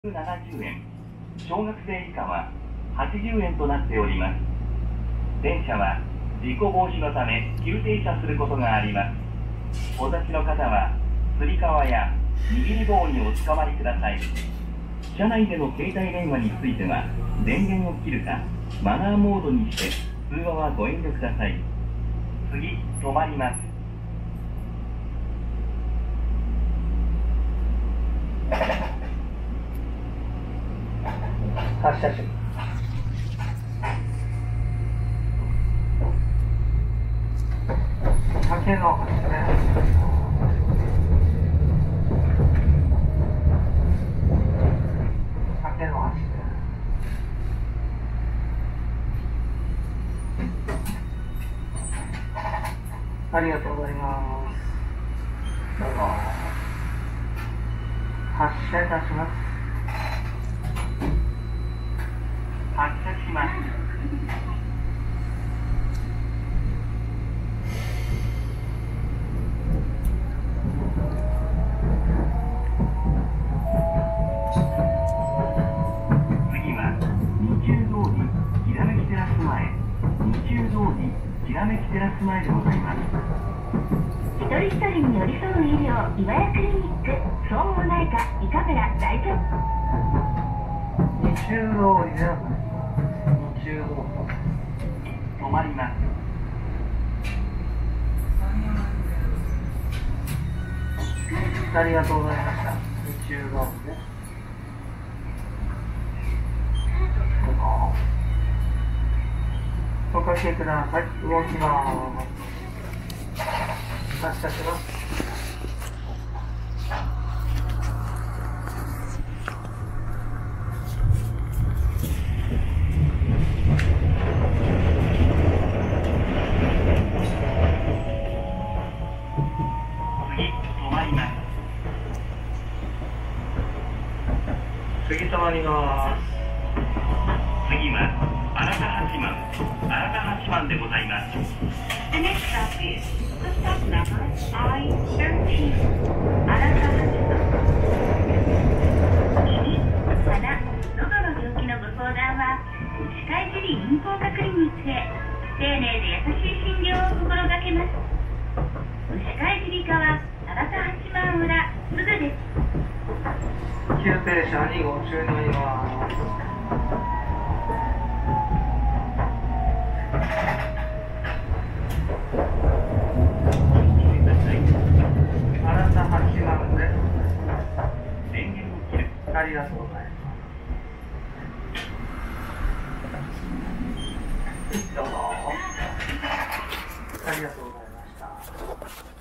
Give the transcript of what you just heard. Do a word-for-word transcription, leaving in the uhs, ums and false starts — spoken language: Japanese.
ななじゅうえん、小学生以下ははちじゅうえんとなっております。電車は事故防止のため急停車することがあります。お立ちの方はつり革や握り棒におつかまりください。車内での携帯電話については電源を切るかマナーモードにして通話はご遠慮ください。次、止まります。 発車します。竹の橋ね。竹の橋ね。ありがとうございます。どうぞ。発車いたします。 発車します。次は日中通りきらめきテラス前、日中通りきらめきテラス前でございます。 一人一人に寄り添う医療、岩屋クリニック、総合内科、胃カメラ、大丈夫。 日中通りではない。日中通り。 止まります。 ありがとうございました。日中通りです。おかけください。動きます。発車します。次止まります。 次は新田八幡、新田八幡でございます。 The next stop is stop numberアイじゅうさん、新田八幡。耳、鼻、喉の病気のご相談は歯科医耳鼻咽喉科クリニックへ。丁寧で優しい診療を心がけます。歯科医耳鼻科は新田八幡裏すぐです。 急停車にご注意になります。新田八幡です。 電源を切る。 ありがとうございます。どうぞ。ありがとうございました。